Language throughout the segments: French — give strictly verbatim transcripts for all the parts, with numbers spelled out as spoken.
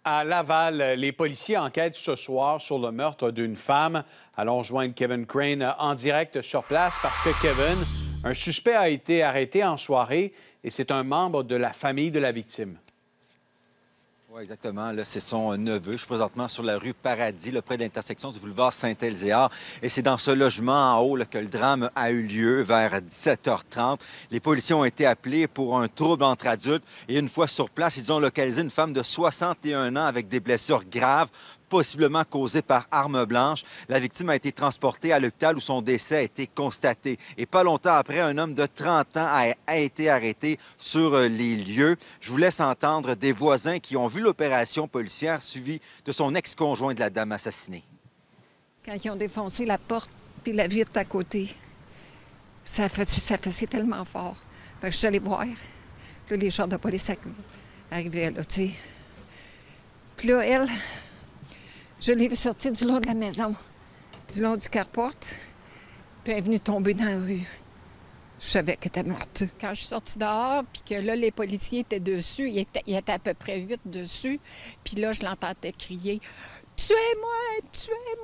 À Laval, les policiers enquêtent ce soir sur le meurtre d'une femme. Allons joindre Kevin Crane en direct sur place parce que Kevin, un suspect a été arrêté en soirée et c'est un membre de la famille de la victime. Oui, exactement. Là, c'est son neveu. Je suis présentement sur la rue Paradis, là, près de l'intersection du boulevard Saint-Elzéar. Et c'est dans ce logement en haut là, que le drame a eu lieu vers dix-sept heures trente. Les policiers ont été appelés pour un trouble entre adultes. Et une fois sur place, ils ont localisé une femme de soixante et un ans avec des blessures graves, possiblement causées par arme blanche. La victime a été transportée à l'hôpital où son décès a été constaté. Et pas longtemps après, un homme de trente ans a, a été arrêté sur les lieux. Je vous laisse entendre des voisins qui ont vu l'opération policière suivie de son ex-conjoint de la dame assassinée. Quand ils ont défoncé la porte puis la vitre à côté, ça faisait, ça faisait tellement fort. Fait que je suis allée voir. Puis là, les chars de police arrivaient, là, tu sais. Puis là, elle... Je l'ai vu sortir du long de la maison, du long du carport, puis elle est venue tomber dans la rue. Je savais qu'elle était morte. Quand je suis sortie dehors, puis que là, les policiers étaient dessus, il était, il était à peu près huit dessus, puis là, je l'entendais crier « Tuez-moi! Tuez-moi! »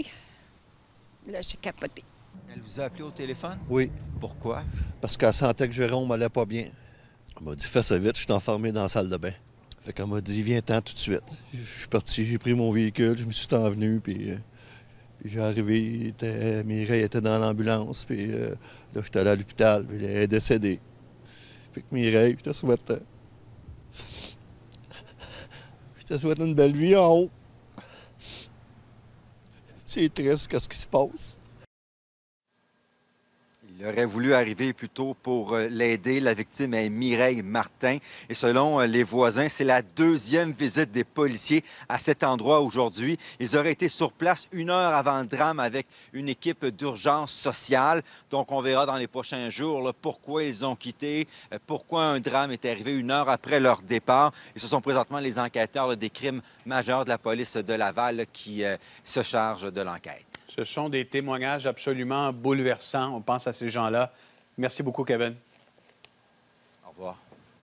Là, j'ai capoté. Elle vous a appelé au téléphone? Oui. Pourquoi? Parce qu'elle sentait que Jérôme allait pas bien. Elle m'a dit « Fais ça vite, je suis enfermé dans la salle de bain. » Fait qu'elle m'a dit, viens-t'en tout de suite. Je suis parti, j'ai pris mon véhicule, je me suis envenu, puis, euh, puis j'ai arrivé, était, Mireille était dans l'ambulance, puis euh, là, j'étais allé à l'hôpital, puis elle est décédée. Fait que Mireille, je te souhaite... Euh, je te souhaite une belle vie en haut. C'est triste, qu'est-ce qui se passe. Il aurait voulu arriver plus tôt pour l'aider. La victime est Mireille Martin. Et selon les voisins, c'est la deuxième visite des policiers à cet endroit aujourd'hui. Ils auraient été sur place une heure avant le drame avec une équipe d'urgence sociale. Donc, on verra dans les prochains jours là, pourquoi ils ont quitté, pourquoi un drame est arrivé une heure après leur départ. Et ce sont présentement les enquêteurs là, des crimes majeurs de la police de Laval là, qui euh, se chargent de l'enquête. Ce sont des témoignages absolument bouleversants. On pense à ces gens-là. Merci beaucoup, Kevin. Au revoir.